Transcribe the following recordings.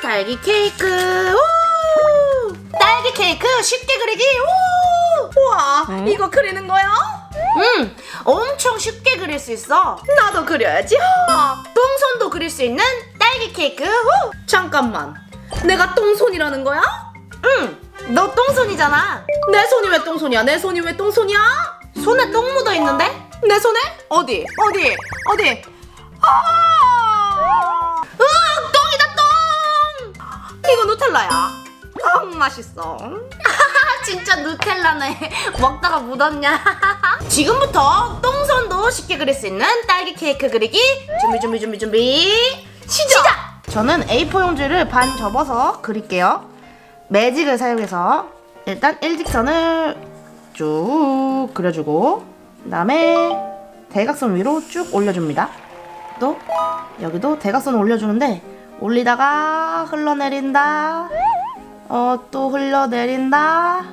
딸기 케이크. 우! 딸기 케이크 쉽게 그리기. 우! 우와, 이거 그리는 거야? 엄청 쉽게 그릴 수 있어. 나도 그려야지. 똥손도 그릴 수 있는 딸기 케이크. 우! 잠깐만, 내가 똥손이라는 거야? 너 똥손이잖아. 내 손이 왜 똥손이야? 내 손이 왜 똥손이야? 손에 똥 묻어 있는데? 내 손에? 어디? 으악, 똥이다 똥. 이거 누텔라야. 맛있어. 진짜 누텔라네. 먹다가 묻었냐? 지금부터 똥손도 쉽게 그릴 수 있는 딸기 케이크 그리기. 준비. 시작! 저는 A4 용지를 반 접어서 그릴게요. 매직을 사용해서 일단 일직선을 쭉 그려주고, 그 다음에 대각선 위로 쭉 올려줍니다. 또 여기도 대각선을 올려주는데, 올리다가 흘러내린다, 또 흘러내린다,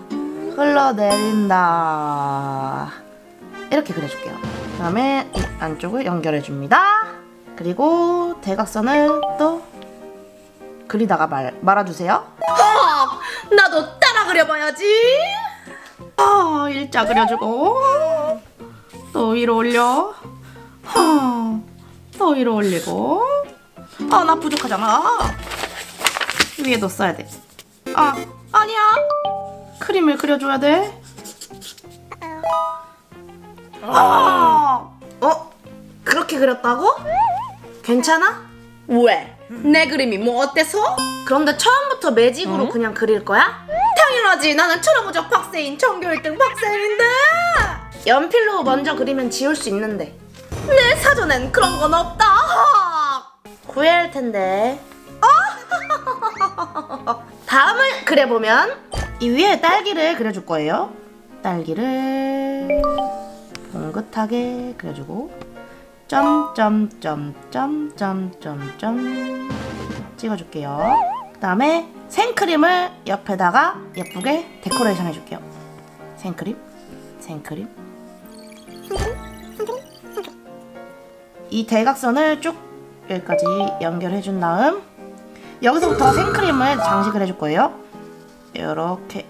이렇게 그려줄게요. 그 다음에 이 안쪽을 연결해줍니다. 그리고 대각선을 또 그리다가 말아주세요. 나도 따라 그려봐야지. 일자 그려주고, 또 위로 올려, 또 위로 올리고. 나 부족하잖아. 위에도 써야 돼. 아니야, 크림을 그려줘야 돼. 그렇게 그렸다고? 괜찮아? 왜? 내 그림이 뭐 어때서? 그런데 처음부터 매직으로 그냥 그릴 거야? 당연하지. 나는 천하무적 박사인, 전교 1등 박사인데. 연필로 먼저 그리면 지울 수 있는데. 내 사전엔 그런 건 없다. 후회할 텐데. 다음을 그려보면 이 위에 딸기를 그려줄 거예요. 딸기를 봉긋하게 그려주고, 점점점점점점점 찍어줄게요. 그 다음에 생크림을 옆에다가 예쁘게 데코레이션 해줄게요. 생크림. 이 대각선을 쭉 여기까지 연결해준 다음, 여기서부터 생크림을 장식을 해줄 거예요. 이렇게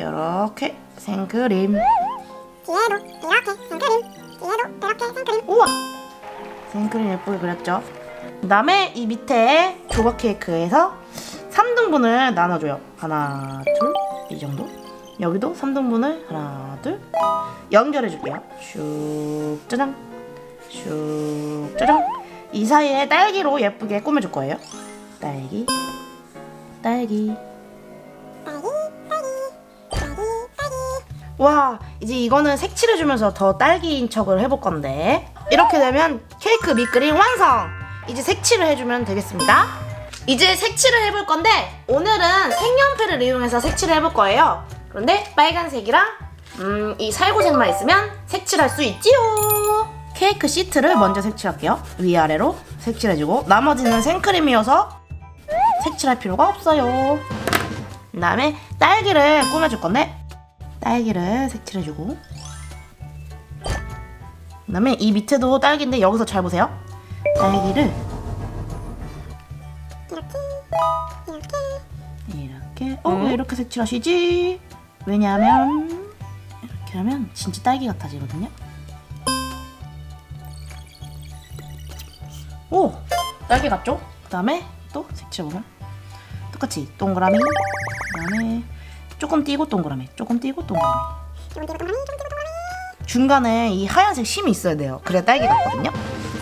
생크림. 뒤에도 이렇게 생크림. 우와! 생크림 예쁘게 그렸죠? 그 다음에 이 밑에 조각 케이크에서 3등분을 나눠줘요. 하나, 둘, 이 정도. 여기도 3등분을 하나, 둘 연결해줄게요. 슉, 짜장, 슉, 짜장. 이 사이에 딸기로 예쁘게 꾸며줄 거예요. 딸기. 와, 이제 이거는 색칠해주면서 더 딸기인 척을 해볼 건데, 이렇게 되면 케이크 밑그림 완성! 이제 색칠을 해주면 되겠습니다. 이제 색칠을 해볼 건데, 오늘은 색연필을 이용해서 색칠을 해볼 거예요. 그런데 빨간색이랑 이 살구색만 있으면 색칠할 수 있지요. 케이크 시트를 먼저 색칠할게요. 위아래로 색칠해주고, 나머지는 생크림이어서 색칠할 필요가 없어요. 그 다음에 딸기를 꾸며줄 건데, 딸기를 색칠해주고, 그 다음에 이 밑에도 딸기인데 여기서 잘 보세요. 딸기를 이렇게 왜 이렇게 색칠하시지? 왜냐하면 이렇게 하면 진짜 딸기 같아지거든요. 오! 딸기 같죠? 그 다음에 또 색칠해보면 똑같이 동그라미, 그 다음에 조금 띄고 동그라미, 조금 띄고 동그라미. 중간에 이 하얀색 심이 있어야 돼요. 그래야 딸기 같거든요.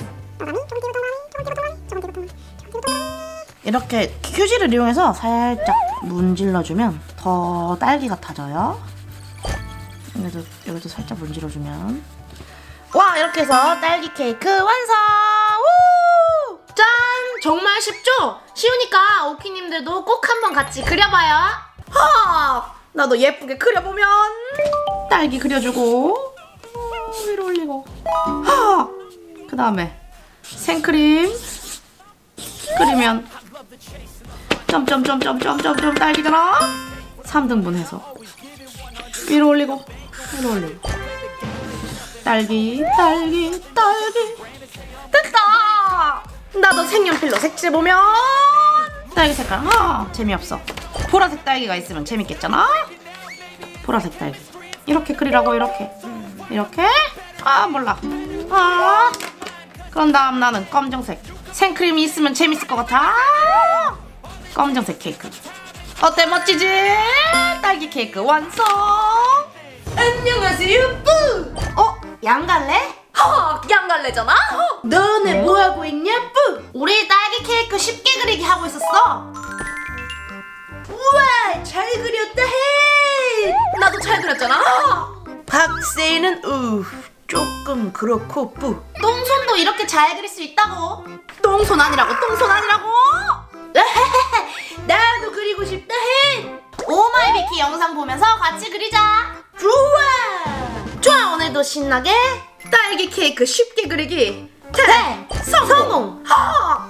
이렇게 휴지를 이용해서 살짝 문질러주면 더 딸기 같아져요. 여기도 살짝 문질러주면, 와! 이렇게 해서 딸기 케이크 완성! 우! 짠! 정말 쉽죠? 쉬우니까 오키님들도 꼭 한번 같이 그려봐요. 나도 예쁘게 그려보면. 딸기 그려주고, 위로 올리고, 그 다음에 생크림 그리면 점점점점점점점 딸기잖아. 3등분 해서 위로 올리고, 딸기. 됐다. 나도 색연필로 색칠해보면 딸기 색깔 재미없어. 보라색 딸기가 있으면 재밌겠잖아. 보라색 딸기 이렇게 그리라고. 이렇게 몰라. 그런 다음 나는 검정색 생크림이 있으면 재밌을 것 같아. 검정색 케이크 어때? 멋지지? 딸기 케이크 완성. 안녕하세요 뿌. 양갈래? 양갈래잖아. 너네 뭐하고 있냐 뿌? 우리 딸기 케이크 쉽게 그리기 하고 있었어. 우와 잘 그렸다 해. 나도 잘 그렸잖아. 박세인은 조금 그렇고 뿌. 똥손도 이렇게 잘 그릴 수 있다고. 똥손 아니라고. 나도 그리고 싶다 해. 오마이비키 영상 보면서 같이 그리자. 좋아 오늘도 신나게 딸기 케이크 쉽게 그리기 성공.